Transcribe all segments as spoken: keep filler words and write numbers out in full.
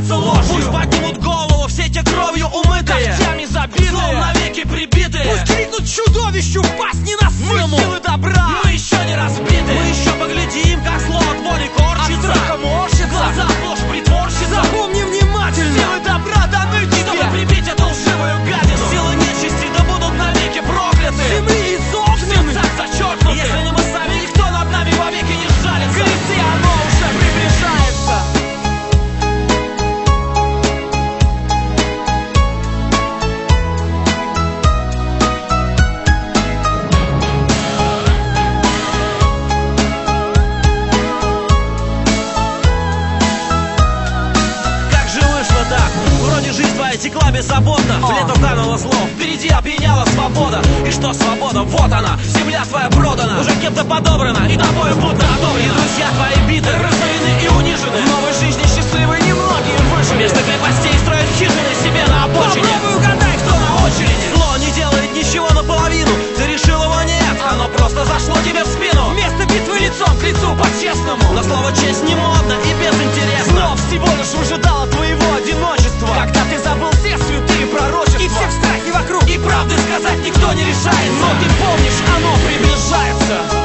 кажутся ложью. Пусть поднимут голову все те кровью умытые, когтями забитые, злом навеки прибитые. пусть крикнут чудовищу в пасть ненасытному. Мы силы добра, мы еще не разбиты. мы еще поглядим, как зло от воли корчится, от страха морщится, глаза ложь притворщица. Запомни внимательно, Силы добра даны тебе, чтобы прибить эту лживую гадину. Силы нечисти да будут навеки прокляты, земли изогнены, так зачеркнуты. Если не мы сами, никто над нами вовеки не сжалится. гляди, оно уже приближается. Текла беззаботно, в лето кануло зло, впереди опьяняла свобода. И что свобода? Вот она, земля твоя продана, уже кем-то подобрана и тобою будто одобрена. И друзья твои биты, разорены и унижены, В новой жизни счастливые немногие выжили. вместо крепостей строят хижины себе на обочине. Попробуй угадай, кто на очереди. Зло не делает ничего наполовину, ты решил его нет, оно просто зашло тебе в спину. Вместо битвы лицом к лицу по-честному, Но слово честь не модно и безинтересно. зло всего лишь выжидало твоего одиночества, когда ты забыл все святые пророчества И все в страхе вокруг, и правды сказать никто не решается. но ты помнишь, оно приближается.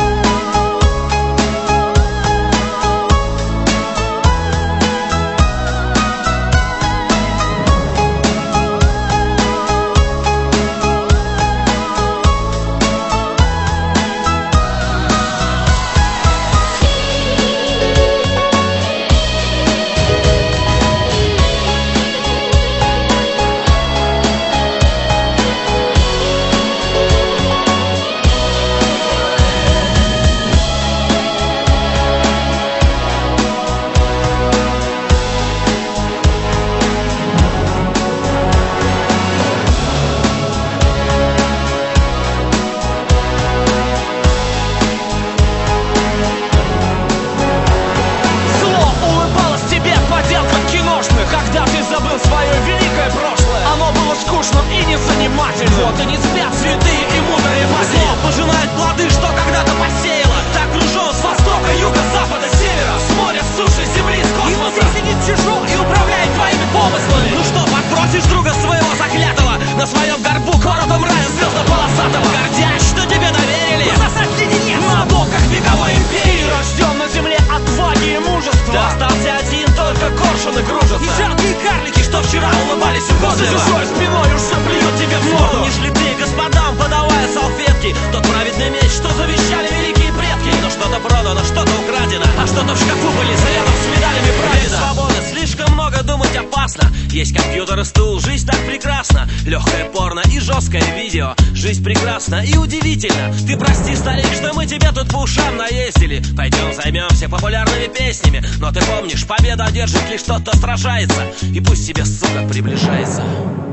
Когда ты забыл свое великое прошлое, оно было скучным и незанимательным. Вот и не спят святые и мудрые маги. Зло пожинает плоды, что когда-то посеяло. Так кружен с востока, юга, запада, севера, с моря, с суши, земли, с И космоса. внутри сидит чужой и управляет твоими помыслами. Ну что, подбросишь друга своего заклятого на своем горбу к воротам рая звездно-полосатого, гордясь, что тебе доверили Засать леденец на обломках вековой империи. Ты рожден на земле отваги и мужества. Ты остался один, только коршуны кружатся. И жалкие карлики, Что вчера улыбались за угодливо, чужой спиной уж заплюют тебе в морду. помнишь ли ты, господам, подавая салфетки, тот праведный меч, что завещали великие предки? Но что-то продано, что-то украдено, а что-то в шкафу были зарядом с медалями прадеда. Свободы слишком много думать опасно. Есть компьютер и стул, жизнь так прекрасна. Легкое порно и жесткое видео. Жизнь прекрасна и удивительна. Ты прости, старик, что мы тебе тут по ушам наездили. Пойдем займемся популярными песнями. Но ты помнишь, победа одержит лишь тот, кто сражается. И пусть тебе, сука, приближается.